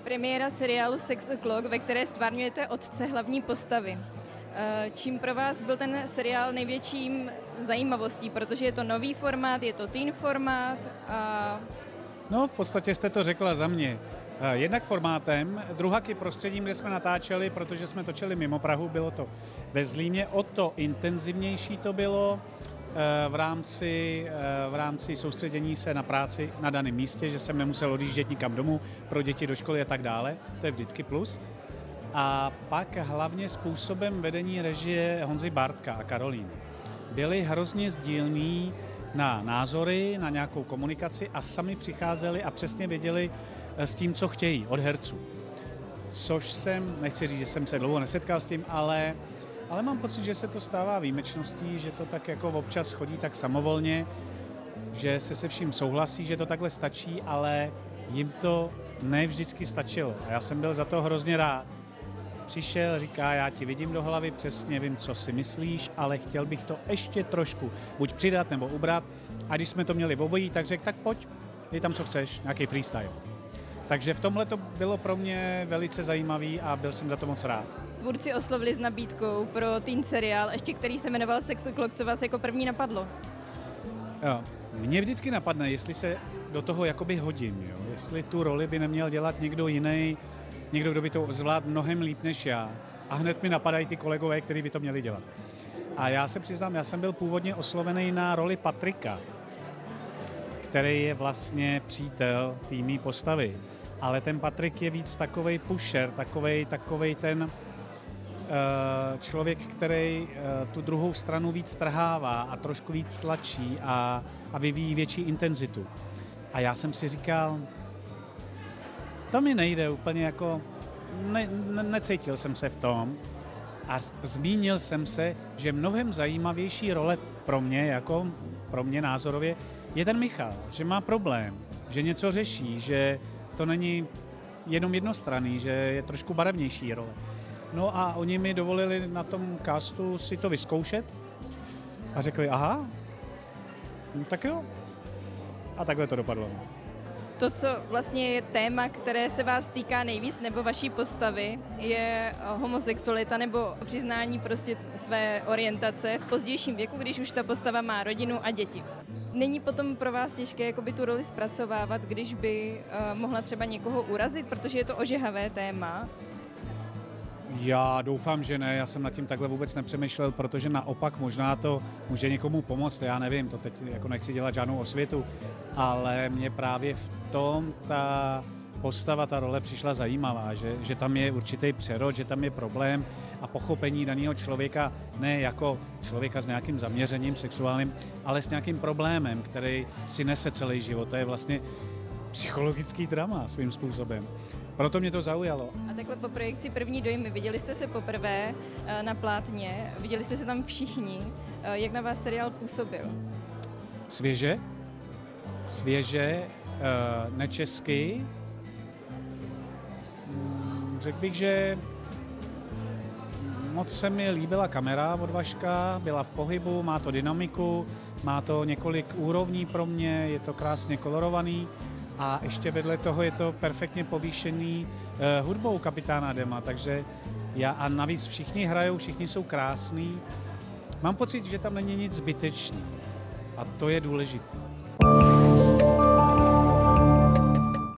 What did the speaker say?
Premiéra seriálu Sex O'Clock, ve které stvárňujete otce hlavní postavy. Čím pro vás byl ten seriál největším zajímavostí, protože je to nový formát, je to teen formát a... No, v podstatě jste to řekla za mě. Jednak formátem, druhak i prostředím, kde jsme natáčeli, protože jsme točili mimo Prahu, bylo to ve Zlíně, o to intenzivnější to bylo v rámci soustředění se na práci na daném místě, že jsem nemusel odjíždět nikam domů pro děti do školy a tak dále, to je vždycky plus. A pak hlavně způsobem vedení režie Honzy Bartka a Karolíny. Byli hrozně sdílní na názory, na nějakou komunikaci a sami přicházeli a přesně věděli s tím, co chtějí od herců. Což nechci říct, že jsem se dlouho nesetkal s tím, ale mám pocit, že se to stává výjimečností, že to tak jako občas chodí tak samovolně, že se vším souhlasí, že to takhle stačí, ale jim to ne vždycky stačilo. A já jsem byl za to hrozně rád. Přišel, říká, já ti vidím do hlavy, přesně vím, co si myslíš, ale chtěl bych to ještě trošku buď přidat nebo ubrat. A když jsme to měli v obojí, tak řekl, tak pojď, dej tam, co chceš, nějaký freestyle. Takže v tomhle to bylo pro mě velice zajímavý a byl jsem za to moc rád. Tvůrci oslovili s nabídkou pro teen seriál, ještě který se jmenoval Sex O'Clock, co vás jako první napadlo? Jo, mě vždycky napadne, jestli se do toho jakoby hodím, jo? Jestli tu roli by neměl dělat někdo jiný, někdo, kdo by to zvládl mnohem líp než já. A hned mi napadají ty kolegové, kteří by to měli dělat. A já se přiznám, já jsem byl původně oslovený na roli Patrika, který je vlastně přítel té mý postavy. Ale ten Patrik je víc takovej pusher, takovej ten člověk, který tu druhou stranu víc trhává a trošku víc tlačí a vyvíjí větší intenzitu. A já jsem si říkal, to mi nejde úplně jako, necítil jsem se v tom a zmínil jsem se, že mnohem zajímavější role pro mě názorově, je ten Michal, že má problém, že něco řeší, že to není jenom jednostranný, že je trošku barevnější role. No a oni mi dovolili na tom castu si to vyzkoušet a řekli, aha, no tak jo. A takhle to dopadlo. To, co vlastně je téma, které se vás týká nejvíc, nebo vaší postavy, je homosexualita nebo přiznání prostě své orientace v pozdějším věku, když už ta postava má rodinu a děti. Není potom pro vás těžké jakoby tu roli zpracovávat, když by mohla třeba někoho urazit, protože je to ožehavé téma? Já doufám, že ne, já jsem nad tím takhle vůbec nepřemýšlel, protože naopak možná to může někomu pomoct, já nevím, to teď jako nechci dělat žádnou osvětu, ale mě právě v tom ta postava, ta role přišla zajímavá, že tam je určitý přerod, že tam je problém a pochopení daného člověka ne jako člověka s nějakým zaměřením sexuálním, ale s nějakým problémem, který si nese celý život. To je vlastně psychologický drama svým způsobem. Proto mě to zaujalo. A takhle po projekci První dojmy, viděli jste se poprvé na plátně, viděli jste se tam všichni. Jak na vás seriál působil? Svěže, nečesky. Řekl bych, že moc se mi líbila kamera od Vaška, byla v pohybu, má to dynamiku, má to několik úrovní pro mě, je to krásně kolorovaný. A ještě vedle toho je to perfektně povýšený hudbou Kapitána Dema, takže a navíc všichni hrajou, všichni jsou krásní. Mám pocit, že tam není nic zbytečný a to je důležité.